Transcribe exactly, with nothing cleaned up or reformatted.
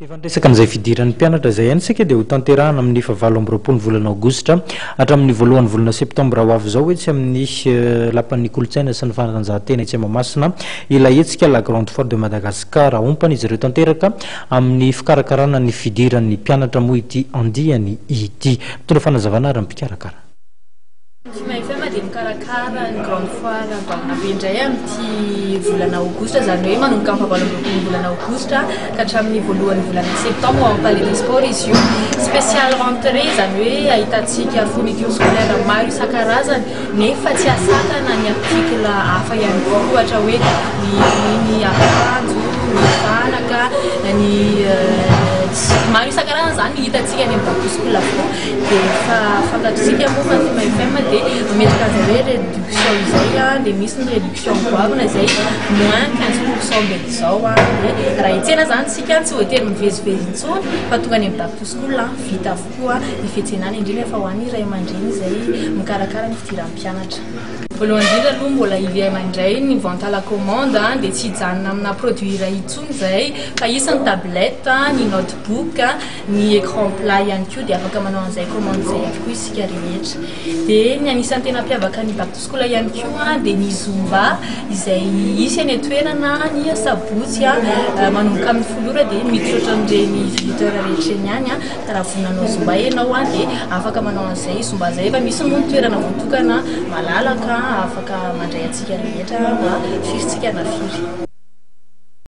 Efa resaka an'izay fidiran'ny mpianatra izay ihany isika dia ho tanterahana amin'ny fahavalo amby roapolo ny volana aogositra hatramin'ny voalohan'ny volana septambra ho avy izao etsy amin'ny lapan'ny kolontsaina sy ny fanatanjahantena etsy Mahamasina ilay hetsika la grande foire de Madagascar ompana izy ireo tanteraka amin'ny fikarakarana ny fidiran'ny mpianatra moa ity andiany ity. Mitondra fanazavana ary mpikarakara. Dia mikarakara ny grande foire Antananarivo indray amin'ity volana aogositra, izany hoe manomboka amin'ny fahavalo amby roapolo volana aogositra ka hatramin'ny voalohan'ny volana septambra ao amin'ny palais des sports izy io. Spécial rentrée izany hoe ahitantsika fourniture scolaire maro isan-karazany nefa tsy asakana ny article hafa ihany koa, ohatra hoe ny ny akanjo, ny fanaka, ny maro isan-karazany izany hitantsika any amin'ny bac scolaire avokoa. Dia fa fantatritsika moa fa Fema F M dia mametraka an'izay hoe réduction izay a, dia misy ny réduction goavana izay moins quinze pourcent be izao a. Dia raha hitsena zany tsika tsy voatery mivezivezy intsony fa tonga any amin'ny bac scolaire vita avokoa ny fiantsenana indrindra fa ho an'ny ray aman-dreny izay mikarakara ny fidiran'ny mpianatra. Voalohany indrindra aloha mbola iray aman-dray ny vente à la commande dia tsy hijanona amina produit iray intsony izay fa isan'ny tablette, ny notebook, ny écran plat ihany koa dia afaka manao an'izay commande izay avokoa isika rehetra. Dia ny anisan'ny tena mampiavaka ny bac scolaire ihany koa dia ny zumba izay isy any toerana ny sabotsy manomboka amin'ny folora dia miditra ohatran'ireny visiteur rehetra eny any ka raha vonanao zumba ianao dia afaka manao an'izay zumba izay fa misy moa ny toerana voatokana malalaka afaka mandray antsika rehetra mba firintsika nafiry.